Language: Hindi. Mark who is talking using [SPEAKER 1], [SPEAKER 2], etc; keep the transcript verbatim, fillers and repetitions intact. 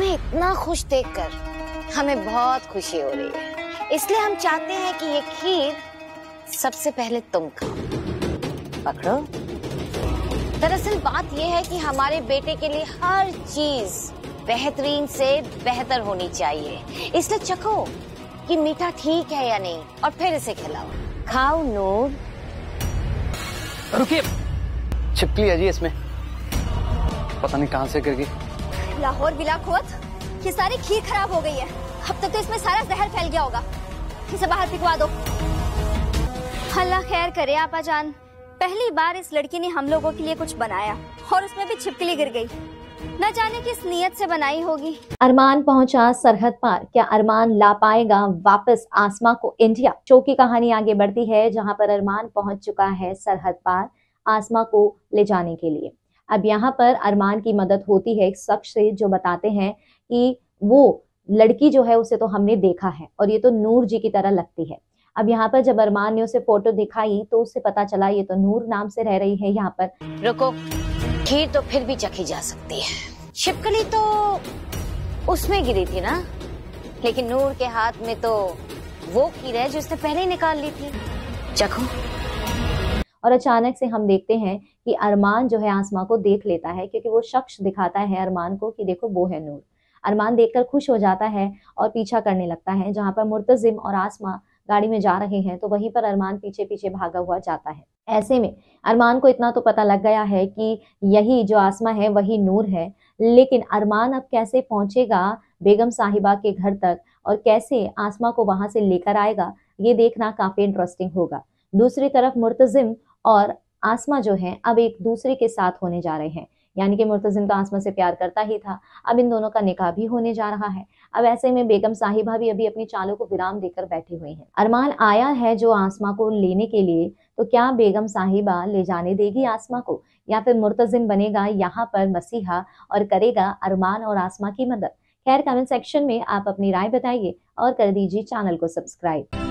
[SPEAKER 1] तुम्हें इतना खुश देखकर हमें बहुत खुशी हो रही है, इसलिए हम चाहते हैं कि ये खीर सबसे पहले तुम खाओ। पकड़ो। दरअसल बात ये है कि हमारे बेटे के लिए हर चीज बेहतरीन से बेहतर होनी चाहिए, इसलिए चखो कि मीठा ठीक है या नहीं और फिर इसे खिलाओ। खाओ नूर।
[SPEAKER 2] रुकिए, छिपकली है जी इसमें, पता नहीं कहां से गिर गई।
[SPEAKER 3] लाहौर बिलाखोत, ये सारी खीर खराब हो गई है। अब तक तो इसमें सारा जहर फैल गया होगा। इसे बाहर फिकवा दो। अल्लाह खैर करे आपा जान, पहली बार इस लड़की ने हम लोगों के लिए कुछ बनाया और उसमें भी छिपकली गिर गई। न जाने किस नियत से बनाई होगी।
[SPEAKER 4] अरमान पहुंचा सरहद पार, क्या अरमान ला पाएगा वापस आसमा को इंडिया? शो की कहानी आगे बढ़ती है जहां पर अरमान पहुंच चुका है सरहद पार आसमा को ले जाने के लिए। अब यहाँ पर अरमान की मदद होती है एक शख्स से जो बताते हैं कि वो लड़की जो है उसे तो हमने देखा है और ये तो नूर जी की तरह लगती है। अब यहाँ पर जब अरमान ने उसे फोटो दिखाई तो उससे पता चला ये तो नूर नाम से रह रही है यहाँ पर।
[SPEAKER 1] रुको, खीर तो फिर भी चखी जा सकती है। छिपकली तो उसमें गिरी थी ना, लेकिन नूर के हाथ में तो वो खीर है जो उसने पहले ही निकाल ली थी। चखो।
[SPEAKER 4] और अचानक से हम देखते हैं कि अरमान जो है आसमा को देख लेता है, क्योंकि वो शख्स दिखाता है अरमान को कि देखो वो है नूर। अरमान देखकर खुश हो जाता है और पीछा करने लगता है। जहां पर मुर्तजिम और आसमा गाड़ी में जा रहे हैं तो वहीं पर अरमान पीछे पीछे भागा हुआ जाता है। ऐसे में अरमान को इतना तो पता लग गया है कि यही जो आसमा है वही नूर है, लेकिन अरमान अब कैसे पहुंचेगा बेगम साहिबा के घर तक और कैसे आसमा को वहां से लेकर आएगा, ये देखना काफी इंटरेस्टिंग होगा। दूसरी तरफ मुर्तजिम और आसमा जो है अब एक दूसरे के साथ होने जा रहे हैं, यानी कि मुर्तजिम तो आसमा से प्यार करता ही था, अब इन दोनों का निकाह भी होने जा रहा है। अब ऐसे में बेगम साहिबा भी अभी अपनी चालों को विराम देकर बैठी हुई हैं। अरमान आया है जो आसमा को लेने के लिए, तो क्या बेगम साहिबा ले जाने देगी आसमा को, या फिर मुर्तजिम बनेगा यहाँ पर मसीहा और करेगा अरमान और आसमा की मदद? खैर, कमेंट सेक्शन में आप अपनी राय बताइए और कर दीजिए चैनल को सब्सक्राइब।